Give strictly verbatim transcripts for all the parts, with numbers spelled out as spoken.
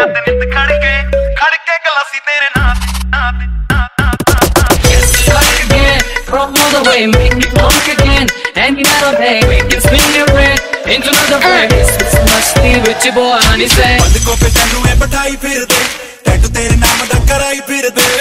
From all the way, make it work again. Hanging out on hay, we can swing your red into another place. It's musty with your boy, honey say. बंद को पे तैनू ए बिठाई फिर दे, tattoo तेरे नाम दा कराई फिर दे.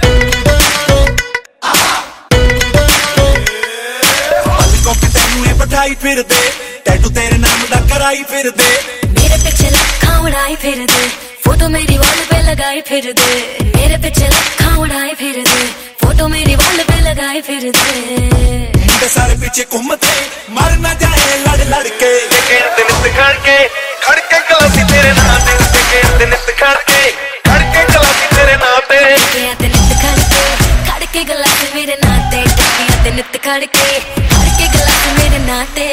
बंद को पे तैनू ए बिठाई फिर दे, टैटू तेरे नाम दा कराई फिर दे. मेरे पीछे लखा उड़ाई फिर दे, फोटो मेरी वॉल पे लगाई फिर दे. मेरे पीछे लखा उड़ाई फिर दे, फोटो मेरी वॉल पे लगाई फिर दे. मुंडे सारे पीछे घूमते, मर ना जाए लड़ लड़ के. कहते नित खड़के, खड़के गलासी तेरे नाम पे. कहते नित खड़के, खड़के गलासी तेरे नाम पे. कहते नित खड़के, खड़के गलासी मेरे नाते. कहते नित खड़के, खड़के गलासी मेरे नाते.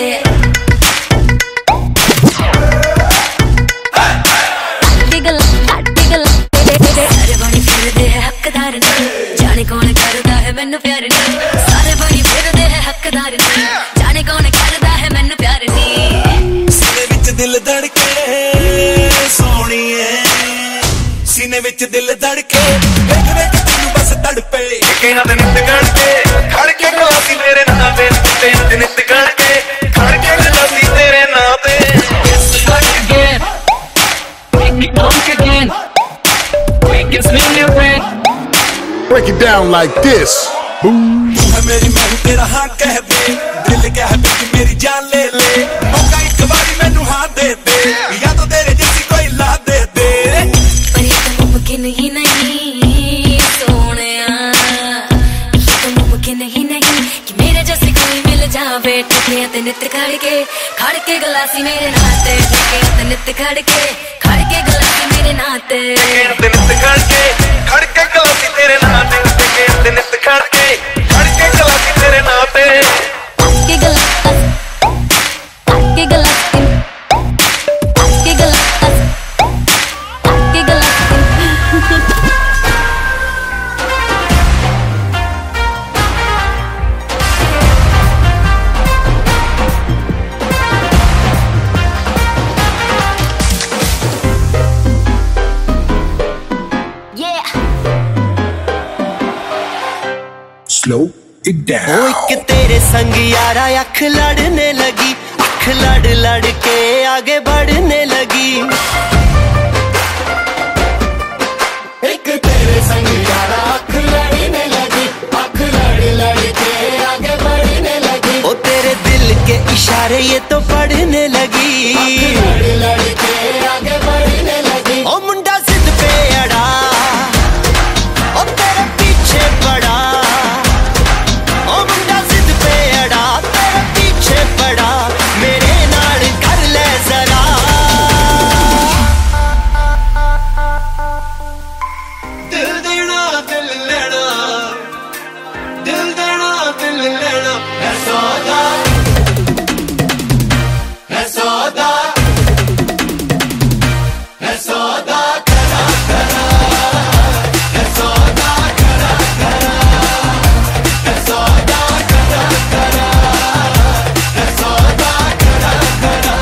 सारे बड़ी फिरदे है हकदार नहीं, जाने कौन करदा है मैनू प्यार नहीं. सारे बड़ी फिरदे है हकदार नहीं, जाने कौन करदा है मैनू प्यार नहीं. सीने विच दिल धड़के सोहणीए, सीने विच दिल धड़के, वेख वेख तैनू बस तड़पे. कहना ते नित खड़के, खड़के गलासी तेरे नाम पे. ते नित खड़के, खड़के गलासी तेरे नाम पे. Again, make it work again. We can swing your red. Break it down like this. तू है मेरी मैं तेरा हाँ कह दे, दिल कह दे कि मेरी जान ले ले. मौका एक बारी मैनू हाँ दे दे, या तो तेरे जैसी कोई ला दे दे. पर ये तो मुमकिन ही नहीं सोनिया, ये तो मुमकिन ही नहीं कि मेरे जैसे कोई मिल जावे. ठुकिया ते नित खड़के, खड़के गलासी मेरे नाते. ठुकिया ते नित खड़के, खड़के गलासी मेरे नाते. कहते नित खड़के, खड़के गलासी तेरे नाम पे. कहते नित खड़के, खड़के गलासी तेरे नाम पे. के गलास, के गलास, के गलास, के गलास. Slow it down. ओ एक तेरे संग यारा अख लड़ने लगी, अख लड़ लड़ के आगे बढ़ने लगी. एक तेरे संग यारा अख लड़ने लगी, अख लड़ लड़ के आगे बढ़ने लगी. ओ तेरे दिल के इशारे ये तो पढ़ने लगी. लड़ लड़ के आगे बढ़ने लगी. ओ मुंडा जिद पे अड़ा, ओ तेरे पीछे पड़ा. ओ मुंडा जिद पे अड़ा, तेरे पीछे पड़ा. मेरे नाल कर ले जरा. दिल देना दिल लेना, दिल देना दिल लेना. है सौदा, है सौदा, है सौदा करा करा. है सौदा करा करा, है सौदा करा करा, है सौदा करा करा.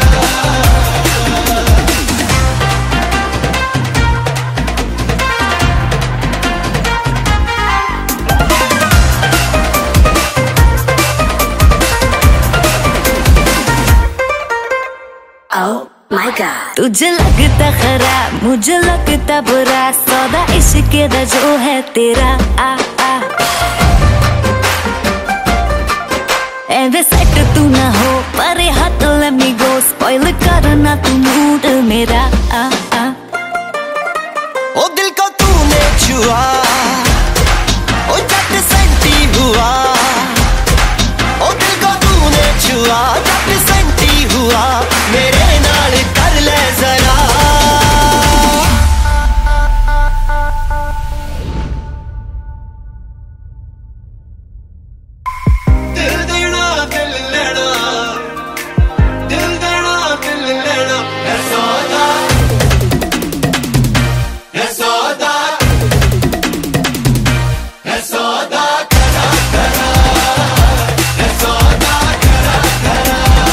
Oh my God. तुझे लगता खराब, मुझे लगता बुरा. सौदा इश्क दा जो है तेरा. आ आ एवे सेट तू ना हो, पर हाथ let me go. स्पॉइल करना तू मूड मेरा. आ आ ओ दिल को तूने छुआ, ओ जट सेंटी हुआ. ओ दिल को तूने छुआ, जट सेंटी हुआ. मेरे नाल कर ले जरा. दिल देना दिल लेना, दिल देना दिल लेना. है सौदा, है सौदा, है सौदा करा करा. है सौदा करा करा,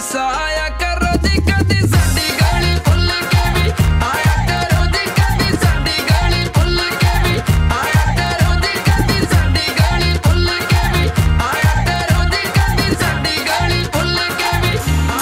सा आया करो जी कदी साडी गली भुल के भी आया करो जी कदी साडी गली भुल के भी आया करो जी कदी साडी गली भुल के भी आया करो जी कदी साडी गली भुल के भी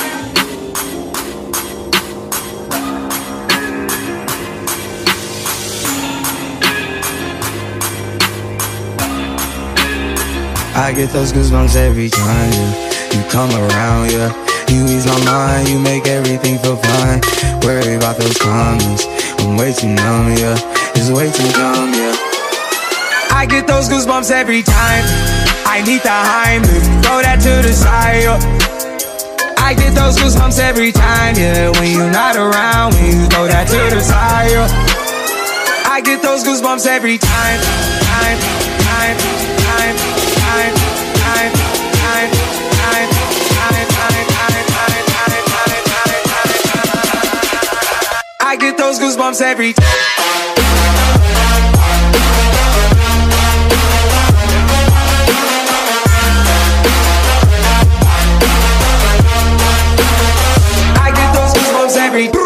I get those goosebumps every time, yeah. You come around, yeah. You ease my mind, you make everything feel fine. Worry about those comments, I'm way too numb, yeah. It's way too dumb, yeah. I get those goosebumps every time. I need the Heimlich, throw that to the side, yeah. I get those goosebumps every time, yeah. When you're not around, when you throw that to the side, yeah. I get those goosebumps every time, time, time, time, time, time, time, time, time, time, time, time, time, time. I get those goosebumps every time. I get those goosebumps every time.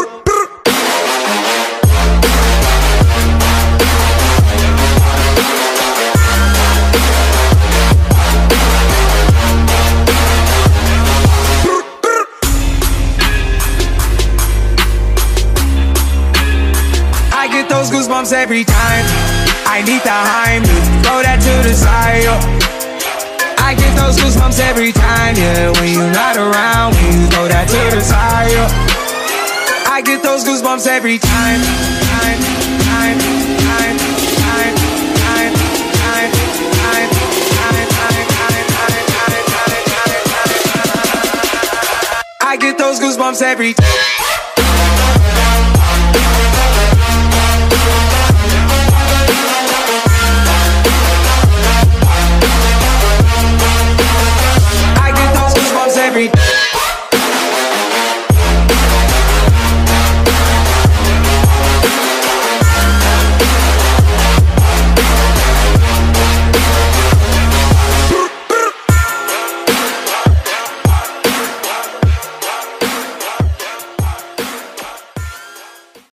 Goosebumps every time. I need the Heimlich, throw that to the side, yo. I get those goosebumps every time, yeah. When you're not around, when you throw that to the side, yo. I get those goosebumps every time, time, time, time, time, time, time, time, time, time, time, time, time, time. I get those goosebumps every time.